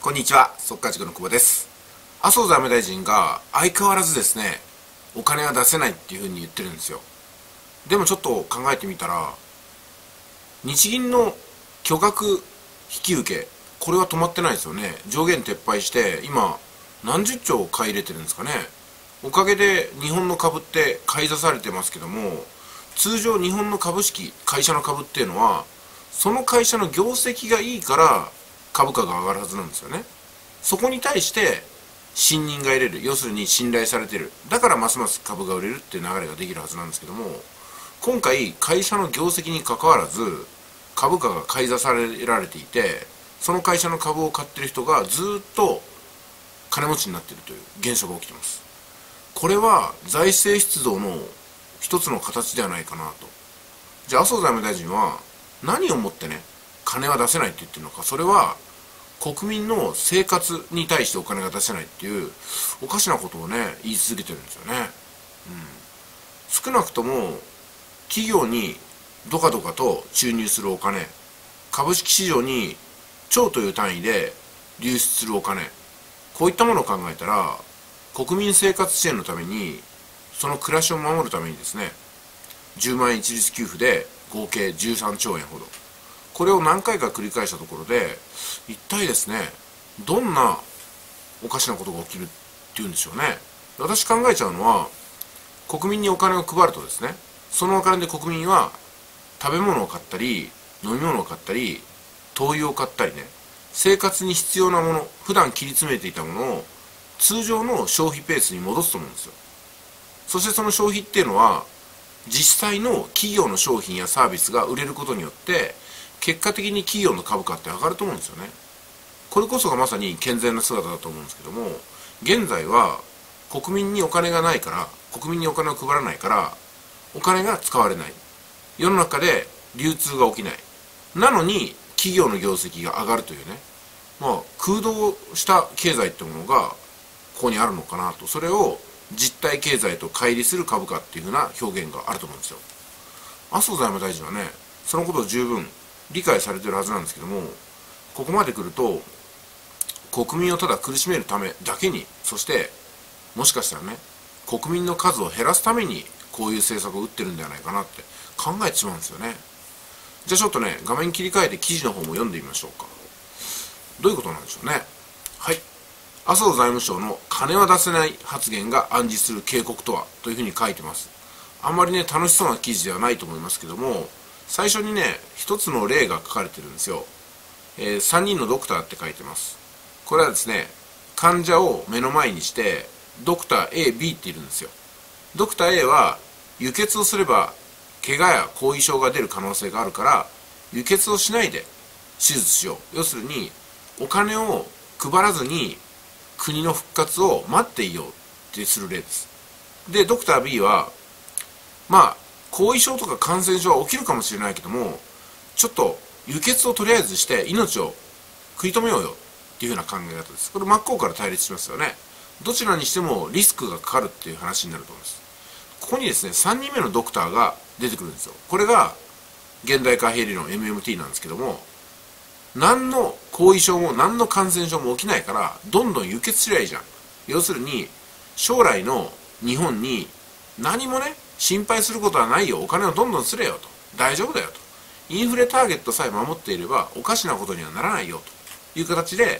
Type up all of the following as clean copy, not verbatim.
こんにちは、速稼塾の久保です。麻生財務大臣が相変わらずですね、お金は出せないっていうふうに言ってるんですよ。でもちょっと考えてみたら、日銀の巨額引き受け、これは止まってないですよね。上限撤廃して、今、何十兆買い入れてるんですかね。おかげで日本の株って買い出されてますけども、通常日本の株式、会社の株っていうのは、その会社の業績がいいから株価が上がるはずなんですよね。そこに対して信任が得れる、要するに信頼されてる、だからますます株が売れるっていう流れができるはずなんですけども、今回会社の業績にかかわらず株価が買い出されていて、その会社の株を買ってる人がずっと金持ちになっているという現象が起きています。これは財政出動の一つの形ではないかなと。じゃあ麻生財務大臣は何をもってね、金は出せないって言ってるのか。それは国民の生活に対してお金が出せないっていうおかしなことをね、言い続けてるんですよね。少なくとも企業にドカドカと注入するお金、株式市場に兆という単位で流出するお金、こういったものを考えたら、国民生活支援のために、その暮らしを守るためにですね、10万円一律給付で合計13兆円ほど、これを何回か繰り返したところで、一体ですね、どんなおかしなことが起きるっていうんでしょうね。私考えちゃうのは、国民にお金を配るとですね、そのお金で国民は食べ物を買ったり、飲み物を買ったり、灯油を買ったりね、生活に必要なもの、普段切り詰めていたものを通常の消費ペースに戻すと思うんですよ。そしてその消費っていうのは、実際の企業の商品やサービスが売れることによって、結果的に企業の株価って上がると思うんですよね。これこそがまさに健全な姿だと思うんですけども、現在は国民にお金がないから、国民にお金を配らないから、お金が使われない。世の中で流通が起きない。なのに企業の業績が上がるというね、空洞した経済ってものがここにあるのかなと。それを実体経済と乖離する株価っていうふうな表現があると思うんですよ。麻生財務大臣はね、そのことを十分理解されてるはずなんですけども、ここまで来ると国民をただ苦しめるためだけに、そしてもしかしたらね、国民の数を減らすためにこういう政策を打ってるんではないかなって考えてしまうんですよね。じゃあちょっとね、画面切り替えて記事の方も読んでみましょうか。どういうことなんでしょうね。はい。麻生財務省の金は出せない発言が暗示する警告とは、というふうに書いてます。あんまりね、楽しそうな記事ではないと思いますけども、最初にね、一つの例が書かれてるんですよ。3人のドクターって書いてます。これはですね、患者を目の前にして、ドクター A、B っているんですよ。ドクター A は、輸血をすれば、怪我や後遺症が出る可能性があるから、輸血をしないで手術しよう。要するに、お金を配らずに、国の復活を待っていようってする例です。で、ドクター B は、後遺症とか感染症は起きるかもしれないけども、ちょっと輸血をとりあえずして命を食い止めようよっていうような考え方です。これ真っ向から対立しますよね。どちらにしてもリスクがかかるっていう話になると思います。ここにですね、3人目のドクターが出てくるんですよ。これが現代貨幣理論 MMT なんですけども、何の後遺症も何の感染症も起きないから、どんどん輸血すりゃいいじゃん。要するに、将来の日本に何もね、心配することはないよ。お金をどんどんすれよと。大丈夫だよと。インフレターゲットさえ守っていればおかしなことにはならないよという形で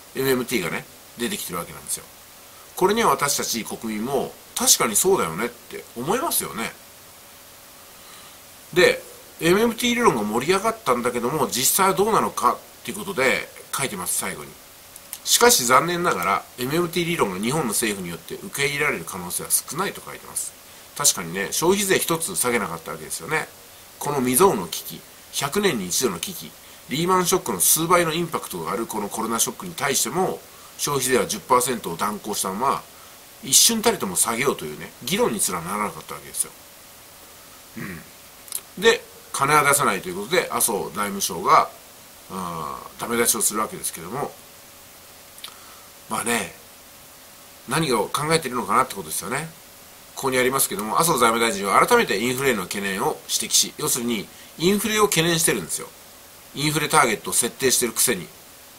MMT がね、出てきてるわけなんですよ。これには私たち国民も確かにそうだよねって思いますよね。で、MMT 理論が盛り上がったんだけども、実際はどうなのかっていうことで書いてます、最後に。しかし残念ながら MMT 理論が日本の政府によって受け入れられる可能性は少ないと書いてます。確かにね、消費税一つ下げなかったわけですよね。この未曾有の危機、100年に一度の危機、リーマンショックの数倍のインパクトがあるこのコロナショックに対しても、消費税は 10% を断行したまま、一瞬たりとも下げようというね、議論にすらならなかったわけですよ。で、金は出さないということで、麻生財務省が、ダメ出しをするわけですけども、何を考えているのかなってことですよね。ここにありますけども、麻生財務大臣は改めてインフレへの懸念を指摘し、要するにインフレを懸念してるんですよ。インフレターゲットを設定してるくせに。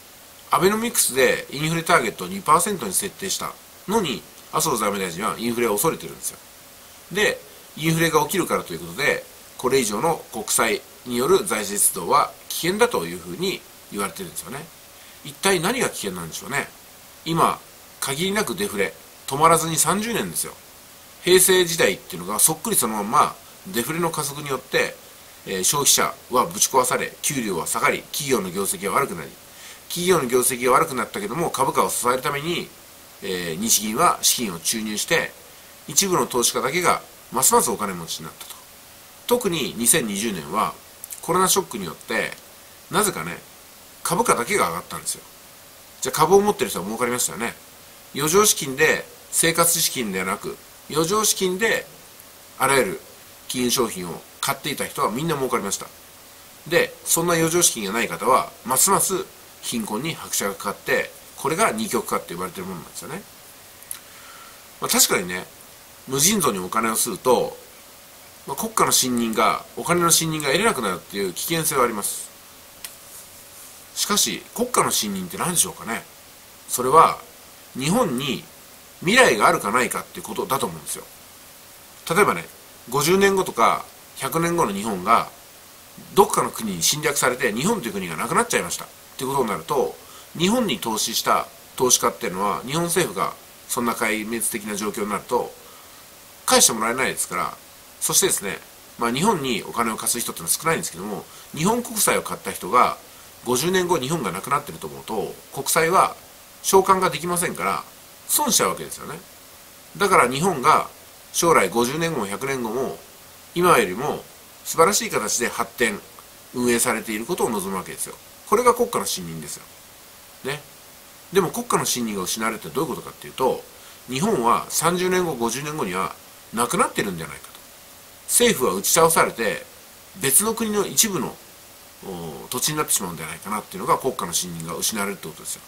アベノミクスでインフレターゲットを 2% に設定したのに、麻生財務大臣はインフレを恐れてるんですよ。で、インフレが起きるからということで、これ以上の国債による財政出動は危険だというふうに言われてるんですよね。一体何が危険なんでしょうね。今、限りなくデフレ、止まらずに30年ですよ。平成時代っていうのがそっくりそのままデフレの加速によって、消費者はぶち壊され、給料は下がり、企業の業績が悪くなり、企業の業績が悪くなったけども株価を支えるために、日銀は資金を注入して、一部の投資家だけがますますお金持ちになったと。特に2020年はコロナショックによってなぜかね、株価だけが上がったんですよ。じゃあ株を持ってる人は儲かりましたよね。余剰資金で、生活資金ではなく余剰資金であらゆる金融商品を買っていた人はみんな儲かりました。で、そんな余剰資金がない方はますます貧困に拍車がかかって、これが二極化って呼ばれてるものなんですよね。確かにね、無尽蔵にお金を吸うと、国家の信任が、お金の信任が得れなくなるっていう危険性はあります。しかし国家の信任って何でしょうかね。それは日本に未来があるかないかっていうことだと思うんですよ。例えばね、50年後とか100年後の日本がどっかの国に侵略されて日本という国がなくなっちゃいましたっていうことになると、日本に投資した投資家っていうのは、日本政府がそんな壊滅的な状況になると返してもらえないですから、そしてですね、日本にお金を貸す人ってのは少ないんですけども、日本国債を買った人が50年後日本がなくなってると思うと、国債は償還ができませんから損しちゃうわけですよね。だから日本が将来50年後も100年後も今よりも素晴らしい形で発展運営されていることを望むわけですよ。これが国家の信任ですよ、ね。でも国家の信任が失われるってどういうことかっていうと、日本は30年後50年後にはなくなってるんじゃないかと。政府は打ち倒されて別の国の一部の土地になってしまうんじゃないかなっていうのが、国家の信任が失われるってことですよ。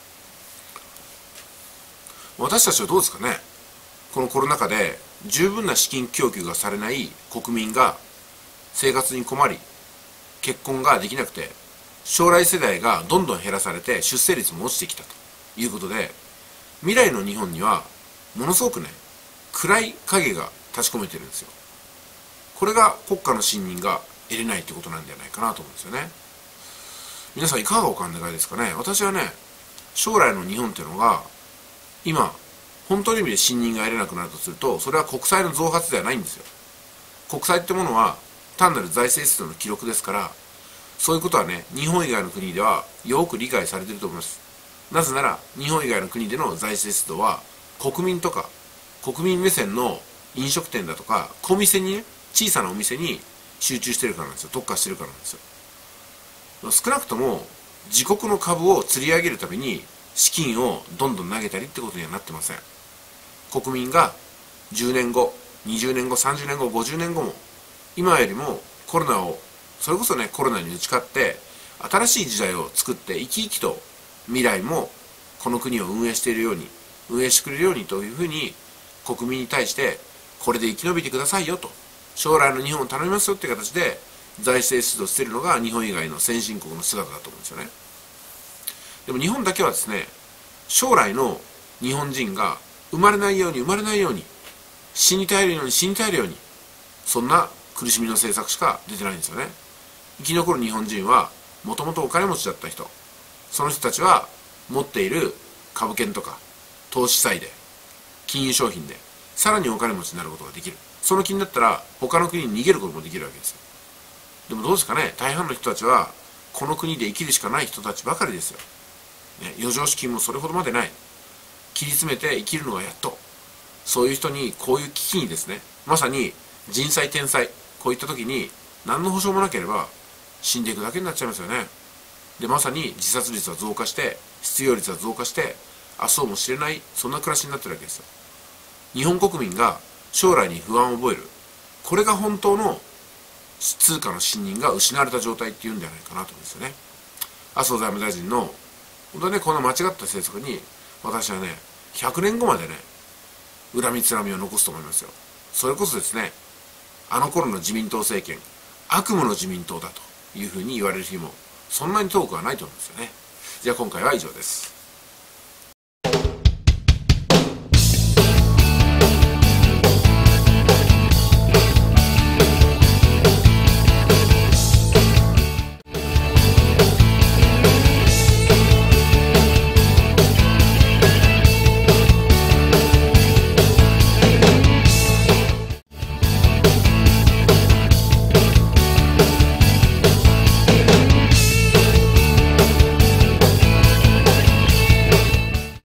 私たちはどうですかね。このコロナ禍で十分な資金供給がされない国民が生活に困り、結婚ができなくて、将来世代がどんどん減らされて出生率も落ちてきたということで、未来の日本にはものすごくね、暗い影が立ち込めてるんですよ。これが国家の信任が得れないってことなんじゃないかなと思うんですよね。皆さんいかがお考えですかね。私はね、将来の日本っていうのが今本当の意味で信任が得れなくなるとすると、それは国債の増発ではないんですよ。国債ってものは単なる財政出動の記録ですから、そういうことはね、日本以外の国ではよく理解されていると思います。なぜなら日本以外の国での財政出動は国民とか国民目線の飲食店だとか小店にね、小さなお店に集中してるからなんですよ。特化してるからなんですよ。少なくとも自国の株を釣り上げるために資金をどんどん投げたりってことにはなってません。国民が10年後、20年後、30年後、50年後も今よりもコロナを、それこそね、コロナに打ち勝って新しい時代を作って生き生きと未来もこの国を運営しているように、運営してくれるようにというふうに国民に対して、これで生き延びてくださいよと、将来の日本を頼みますよっていう形で財政出動しているのが日本以外の先進国の姿だと思うんですよね。でも日本だけはですね、将来の日本人が生まれないように死に絶えるように、そんな苦しみの政策しか出てないんですよね。生き残る日本人はもともとお金持ちだった人、その人たちは持っている株券とか投資債で、金融商品でさらにお金持ちになることができる。その気になったら他の国に逃げることもできるわけですよ。でもどうですかね、大半の人たちはこの国で生きるしかない人たちばかりですよ、ね。余剰資金もそれほどまでない、切り詰めて生きるのがやっと。そういう人に、こういう危機にですね、まさに人災天災、こういった時に何の保証もなければ死んでいくだけになっちゃいますよね。でまさに自殺率は増加して、失業率は増加して、明日をも知れない、そんな暮らしになってるわけですよ。日本国民が将来に不安を覚える、これが本当の通貨の信任が失われた状態っていうんじゃないかなと思うんですよね。麻生財務大臣の本当にね、この間違った政策に私はね、100年後までね、恨みつらみを残すと思いますよ。それこそですね、あの頃の自民党政権、悪夢の自民党だというふうに言われる日もそんなに遠くはないと思うんですよね。 じゃあ今回は以上です。